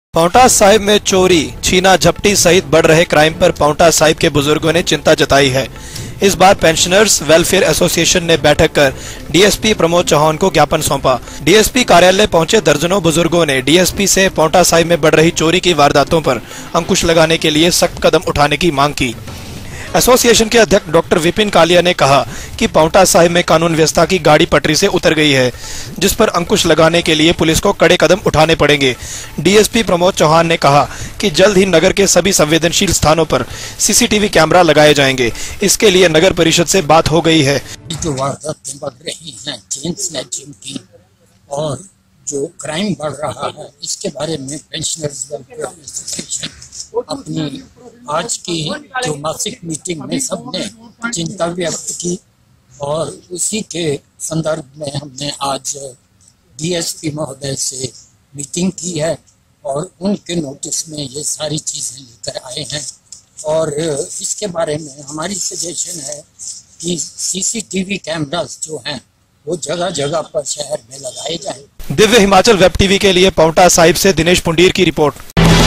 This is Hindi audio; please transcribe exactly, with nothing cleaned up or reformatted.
पांवटा साहिब में चोरी, छीना झपटी सहित बढ़ रहे क्राइम पर पांवटा साहिब के बुजुर्गों ने चिंता जताई है। इस बार पेंशनर्स वेलफेयर एसोसिएशन ने बैठक कर डीएसपी प्रमोद चौहान को ज्ञापन सौंपा। डीएसपी कार्यालय पहुंचे दर्जनों बुजुर्गों ने डीएसपी से पांवटा साहिब में बढ़ रही चोरी की वारदातों पर अंकुश लगाने के लिए सख्त कदम उठाने की मांग की। एसोसिएशन के अध्यक्ष डॉक्टर विपिन कालिया ने कहा कि पांवटा साहिब में कानून व्यवस्था की गाड़ी पटरी से उतर गई है, जिस पर अंकुश लगाने के लिए पुलिस को कड़े कदम उठाने पड़ेंगे। डीएसपी प्रमोद चौहान ने कहा कि जल्द ही नगर के सभी संवेदनशील स्थानों पर सीसीटीवी कैमरा लगाए जाएंगे। इसके लिए नगर परिषद से बात हो गई है। जो वारदातें बढ़ रही हैं चेन स्नैचिंग की और जो क्राइम बढ़ रहा है, इसके बारे में पेंशनर्स वेलफेयर एसोसिएशन अपनी आज की जो मासिक मीटिंग में सबने चिंता व्यक्त की और उसी के संदर्भ में हमने आज डीएसपी महोदय से मीटिंग की है और उनके नोटिस में ये सारी चीजें लेकर आए हैं। और इसके बारे में हमारी सजेशन है कि सीसीटीवी कैमरास जो हैं वो जगह जगह पर शहर में लगाए जाए। दिव्य हिमाचल वेब टीवी के लिए पांवटा साहिब से दिनेश पुंडीर की रिपोर्ट।